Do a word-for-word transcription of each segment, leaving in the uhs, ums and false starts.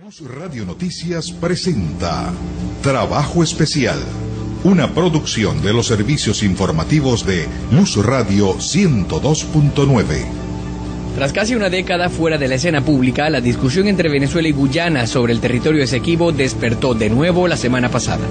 Luz Radio Noticias presenta Trabajo Especial, una producción de los servicios informativos de Luz Radio ciento dos punto nueve. Tras casi una década fuera de la escena pública, la discusión entre Venezuela y Guyana sobre el territorio Esequibo despertó de nuevo la semana pasada.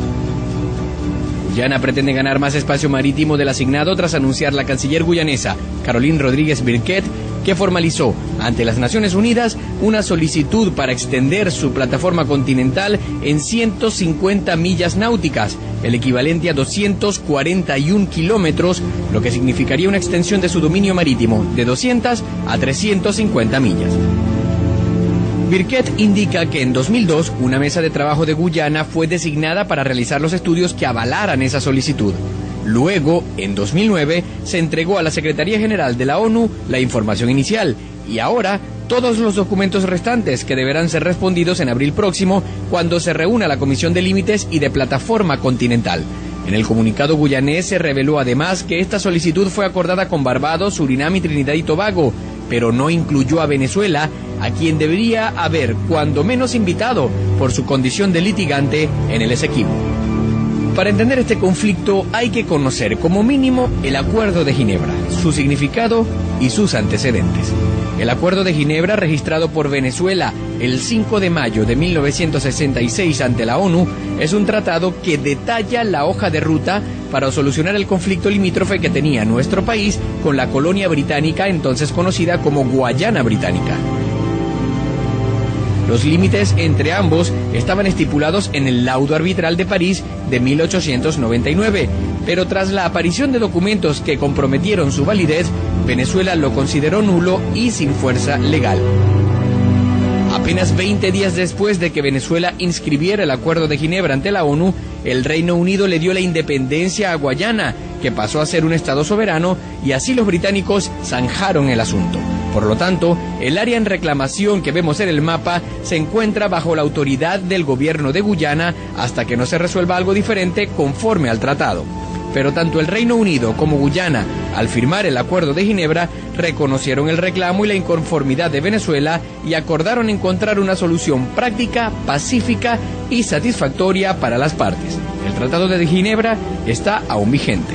Guyana pretende ganar más espacio marítimo del asignado tras anunciar la canciller guyanesa, Caroline Rodríguez Birquet, que formalizó ante las Naciones Unidas una solicitud para extender su plataforma continental en ciento cincuenta millas náuticas, el equivalente a doscientos cuarenta y un kilómetros, lo que significaría una extensión de su dominio marítimo de doscientas a trescientas cincuenta millas. Birquet indica que en dos mil dos una mesa de trabajo de Guyana fue designada para realizar los estudios que avalaran esa solicitud. Luego, en dos mil nueve, se entregó a la Secretaría General de la ONU la información inicial y ahora todos los documentos restantes que deberán ser respondidos en abril próximo cuando se reúna la Comisión de Límites y de Plataforma Continental. En el comunicado guyanés se reveló además que esta solicitud fue acordada con Barbados, Surinam y Trinidad y Tobago, pero no incluyó a Venezuela, a quien debería haber cuando menos invitado por su condición de litigante en el Esequibo. Para entender este conflicto hay que conocer como mínimo el Acuerdo de Ginebra, su significado y sus antecedentes. El Acuerdo de Ginebra, registrado por Venezuela el cinco de mayo de mil novecientos sesenta y seis ante la ONU, es un tratado que detalla la hoja de ruta para solucionar el conflicto limítrofe que tenía nuestro país con la colonia británica entonces conocida como Guayana Británica. Los límites entre ambos estaban estipulados en el Laudo Arbitral de París de mil ochocientos noventa y nueve, pero tras la aparición de documentos que comprometieron su validez, Venezuela lo consideró nulo y sin fuerza legal. Apenas veinte días después de que Venezuela inscribiera el Acuerdo de Ginebra ante la ONU, el Reino Unido le dio la independencia a Guayana, que pasó a ser un estado soberano, y así los británicos zanjaron el asunto. Por lo tanto, el área en reclamación que vemos en el mapa se encuentra bajo la autoridad del gobierno de Guyana hasta que no se resuelva algo diferente conforme al tratado. Pero tanto el Reino Unido como Guyana, al firmar el Acuerdo de Ginebra, reconocieron el reclamo y la inconformidad de Venezuela y acordaron encontrar una solución práctica, pacífica y satisfactoria para las partes. El Tratado de Ginebra está aún vigente.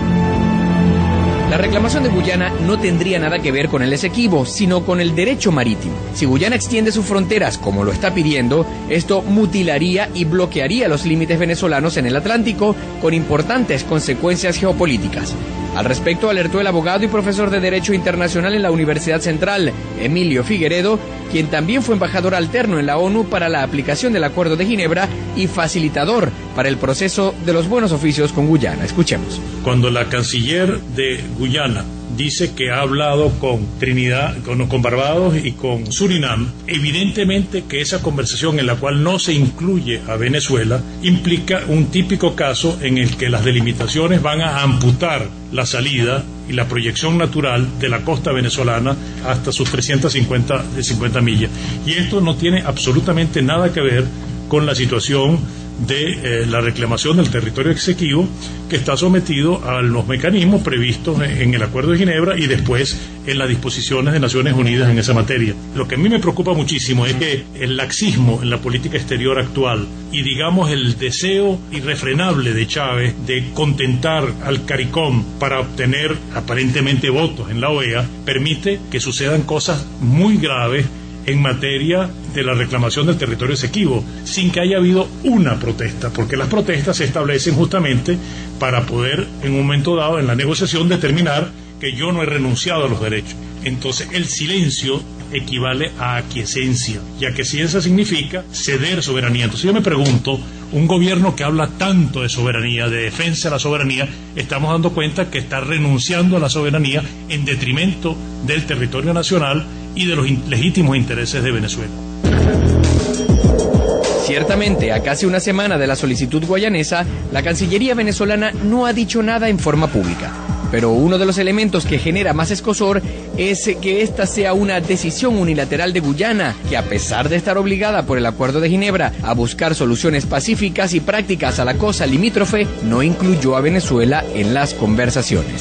La reclamación de Guyana no tendría nada que ver con el Esequibo, sino con el derecho marítimo. Si Guyana extiende sus fronteras como lo está pidiendo, esto mutilaría y bloquearía los límites venezolanos en el Atlántico, con importantes consecuencias geopolíticas. Al respecto alertó el abogado y profesor de Derecho Internacional en la Universidad Central, Emilio Figueredo, quien también fue embajador alterno en la ONU para la aplicación del Acuerdo de Ginebra y facilitador para el proceso de los buenos oficios con Guyana. Escuchemos. Cuando la canciller de Guyana dice que ha hablado con Trinidad, con, con Barbados y con Surinam, evidentemente que esa conversación en la cual no se incluye a Venezuela implica un típico caso en el que las delimitaciones van a amputar la salida y la proyección natural de la costa venezolana hasta sus trescientas cincuenta millas. Y esto no tiene absolutamente nada que ver con la situación de eh, la reclamación del territorio Esequibo, que está sometido a los mecanismos previstos en el Acuerdo de Ginebra y después en las disposiciones de Naciones Unidas en esa materia. Lo que a mí me preocupa muchísimo es que el laxismo en la política exterior actual y digamos el deseo irrefrenable de Chávez de contentar al CARICOM para obtener aparentemente votos en la O E A permite que sucedan cosas muy graves en materia de la reclamación del territorio Esequibo, sin que haya habido una protesta, porque las protestas se establecen justamente para poder, en un momento dado, en la negociación, determinar que yo no he renunciado a los derechos. Entonces, el silencio equivale a aquiescencia, y aquiescencia significa ceder soberanía. Entonces yo me pregunto, un gobierno que habla tanto de soberanía, de defensa de la soberanía, estamos dando cuenta que está renunciando a la soberanía en detrimento del territorio nacional y de los in- legítimos intereses de Venezuela. Ciertamente, a casi una semana de la solicitud guayanesa, la Cancillería venezolana no ha dicho nada en forma pública. Pero uno de los elementos que genera más escozor es que esta sea una decisión unilateral de Guyana, que a pesar de estar obligada por el Acuerdo de Ginebra a buscar soluciones pacíficas y prácticas a la costa limítrofe, no incluyó a Venezuela en las conversaciones.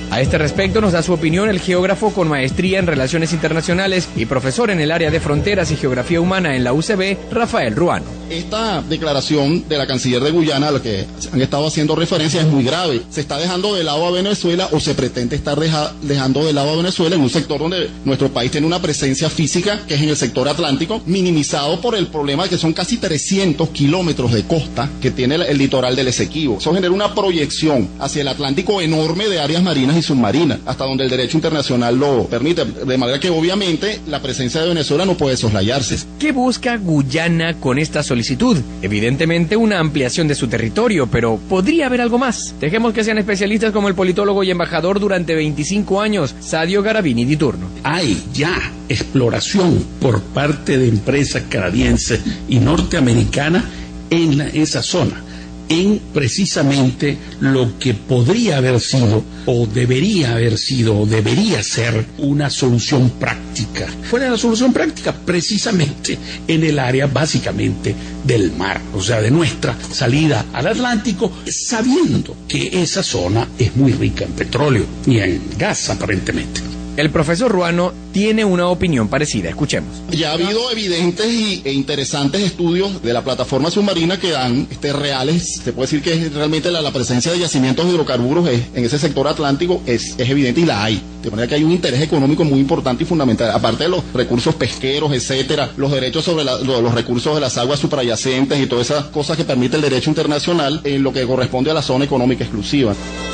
A este respecto nos da su opinión el geógrafo con maestría en Relaciones Internacionales y profesor en el área de Fronteras y Geografía Humana en la U C B, Rafael Ruano. Esta declaración de la canciller de Guyana, a la que han estado haciendo referencia, es muy grave. Se está dejando de lado a Venezuela o se pretende estar deja, dejando de lado a Venezuela en un sector donde nuestro país tiene una presencia física, que es en el sector atlántico, minimizado por el problema de que son casi trescientos kilómetros de costa que tiene el, el litoral del Esequibo. Eso genera una proyección hacia el Atlántico enorme de áreas marinas y submarinas, hasta donde el derecho internacional lo permite. De manera que obviamente la presencia de Venezuela no puede soslayarse. ¿Qué busca Guyana con esta solicitud? Evidentemente una ampliación de su territorio, pero ¿podría haber algo más? Dejemos que sean especialistas como el politólogo y embajador durante veinticinco años, Sadio Garavini di turno. Hay ya exploración por parte de empresas canadienses y norteamericanas en la, esa zona, en precisamente lo que podría haber sido o debería haber sido o debería ser una solución práctica. ¿Cuál es la solución práctica? Precisamente en el área básicamente del mar, o sea, de nuestra salida al Atlántico, sabiendo que esa zona es muy rica en petróleo y en gas aparentemente. El profesor Ruano tiene una opinión parecida. Escuchemos. Ya ha habido evidentes y, e interesantes estudios de la plataforma submarina que dan este, reales. Se puede decir que es realmente la, la presencia de yacimientos de hidrocarburos es, en ese sector atlántico es, es evidente y la hay. De manera que hay un interés económico muy importante y fundamental. Aparte de los recursos pesqueros, etcétera, los derechos sobre la, los, los recursos de las aguas suprayacentes y todas esas cosas que permite el derecho internacional en lo que corresponde a la zona económica exclusiva.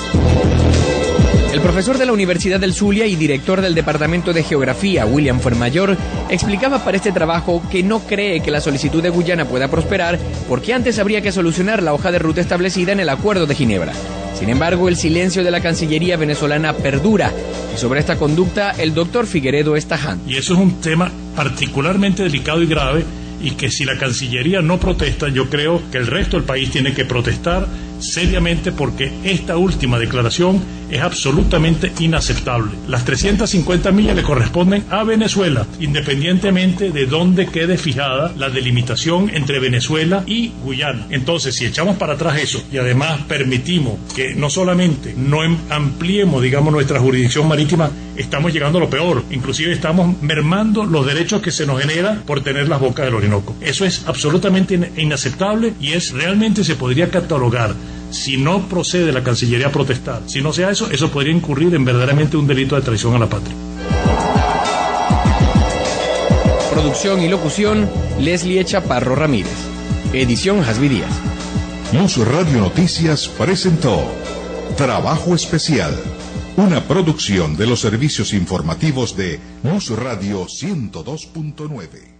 El profesor de la Universidad del Zulia y director del Departamento de Geografía, William Fuenmayor, explicaba para este trabajo que no cree que la solicitud de Guyana pueda prosperar porque antes habría que solucionar la hoja de ruta establecida en el Acuerdo de Ginebra. Sin embargo, el silencio de la Cancillería venezolana perdura y sobre esta conducta el doctor Figueredo es tajante. Y eso es un tema particularmente delicado y grave, y que si la Cancillería no protesta, yo creo que el resto del país tiene que protestar seriamente, porque esta última declaración es absolutamente inaceptable. Las trescientas cincuenta millas le corresponden a Venezuela, independientemente de dónde quede fijada la delimitación entre Venezuela y Guyana. Entonces, si echamos para atrás eso y además permitimos que no solamente no ampliemos, digamos, nuestra jurisdicción marítima, estamos llegando a lo peor. Inclusive estamos mermando los derechos que se nos generan por tener las bocas del Orinoco. Eso es absolutamente inaceptable y es realmente se podría catalogar, si no procede la Cancillería a protestar, si no sea eso, eso podría incurrir en verdaderamente un delito de traición a la patria. Producción y locución, Leslie Chaparro Ramírez. Edición, Hasbi Díaz. Luz Radio Noticias presentó Trabajo Especial, una producción de los servicios informativos de Luz Radio ciento dos punto nueve.